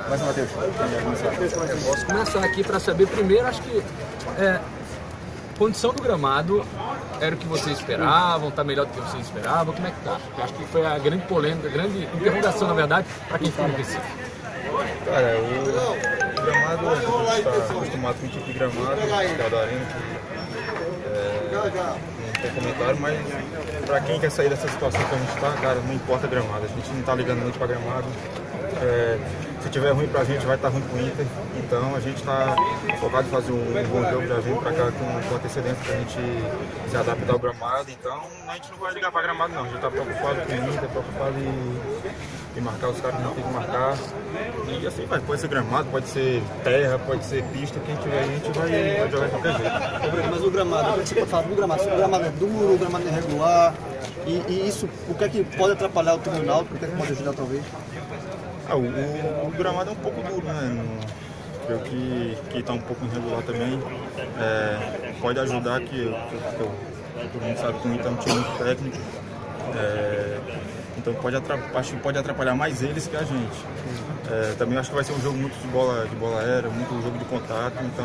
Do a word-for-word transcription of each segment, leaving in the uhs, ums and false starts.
Mas, Matheus, eu posso começar aqui para saber primeiro, acho que é, condição do gramado era o que vocês esperavam, está melhor do que vocês esperavam, como é que tá? Eu acho que foi a grande polêmica, a grande interrogação, na verdade, para quem ficou no Recife. Cara, o gramado, a gente está acostumado com o tipo de gramado, que é o da Arena, que é, não tem comentário, mas para quem quer sair dessa situação que a gente está, cara, não importa gramado, a gente não está ligando muito para gramado. É, se tiver ruim pra gente, vai estar tá ruim pro Inter. Então a gente está focado em fazer um, um bom jogo, já vem pra cá com, com antecedência pra gente se adaptar ao gramado. Então a gente não vai ligar pra gramado não, a gente tá preocupado com o Inter, preocupado em, em marcar os caras que não tem que marcar. E assim vai, pode ser gramado, pode ser terra, pode ser pista, quem tiver aí a gente vai, vai jogar de qualquer jeito. Mas o gramado, eu você falar do gramado, o gramado é duro, o gramado é irregular, e, e isso, o que é que pode atrapalhar o tribunal, o que é que pode ajudar talvez? Ah, o, o, o gramado é um pouco duro, né? Creio que está um pouco irregular também. É, pode ajudar que, que, que todo mundo sabe que o Inter é um time muito técnico. É, então pode atrapalhar, acho que pode atrapalhar mais eles que a gente. É, também acho que vai ser um jogo muito de bola, de bola aérea, muito jogo de contato. Então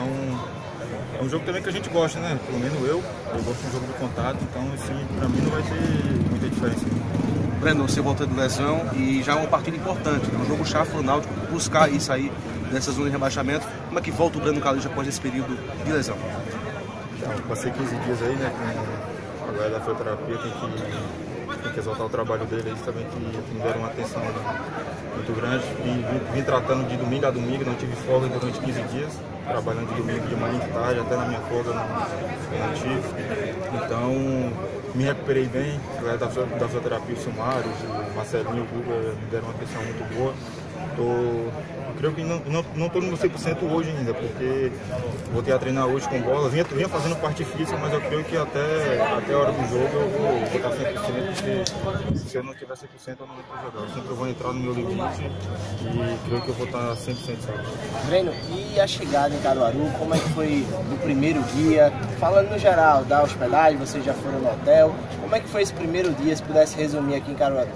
é um jogo também que a gente gosta, né? Pelo menos eu, eu gosto de um jogo de contato. Então assim, para mim não vai ter muita diferença. Breno, você voltou de lesão e já é uma partida importante, né? Um jogo chave para o Náutico buscar e sair dessa zona de rebaixamento. Como é que volta o Breno Calixto após esse período de lesão? Então, passei quinze dias aí, né, com a galera da fisioterapia, tem que, tem que exaltar o trabalho dele, eles também que, que me deram uma atenção muito grande. E vim, vim tratando de domingo a domingo, não tive folga durante quinze dias, trabalhando de domingo de manhã e de tarde, até na minha folga não, não tive. Então, me recuperei bem, a galera da, da fisioterapia, o Silmário, o Marcelinho, o Guga me deram uma atenção muito boa. Tô, creio que não estou não, não no cem por cento hoje ainda, porque voltei a treinar hoje com bola, vinha, vinha fazendo parte física, mas eu creio que até, até a hora do jogo eu vou, vou estar cem por cento, porque se eu não tiver cem por cento eu não vou jogar. Eu sempre vou entrar no meu limite e creio que eu vou estar cem por cento salvo. Breno, e a chegada em Caruaru, como é que foi no primeiro dia? Falando no geral, da hospedagem, vocês já foram no hotel, como é que foi esse primeiro dia, se pudesse resumir aqui em Caruaru?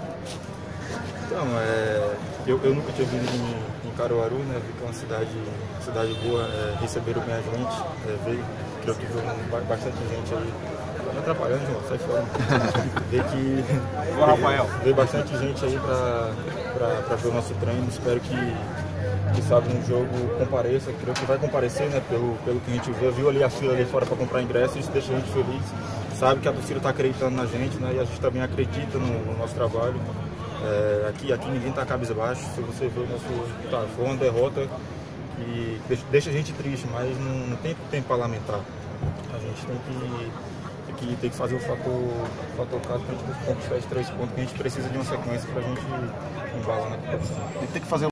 Então, é, eu, eu nunca tinha vindo em, em Caruaru, né? Vi que é uma cidade, cidade boa, é, receberam bem a gente, é, veio, creio que veio bastante gente aí. Tá me atrapalhando, João, sai fora. Vê que Olá, Rafael. Veio bastante gente aí para ver o nosso treino, espero que, que sabe, no jogo compareça, creio que vai comparecer, né? Pelo, pelo que a gente vê, viu ali a fila ali fora para comprar ingresso, isso deixa a gente feliz. Sabe que a torcida está acreditando na gente, né? E a gente também acredita no, no nosso trabalho. É, aqui, aqui ninguém está cabisbaixo, se você vê o nosso. Tá, foi uma derrota que deixa, deixa a gente triste, mas não, não tem tempo para lamentar. A gente tem que, tem que, tem que fazer o fator, fator caso para a gente conquistar esses três pontos, que a gente precisa de uma sequência para a gente embalar na competição. Tem que fazer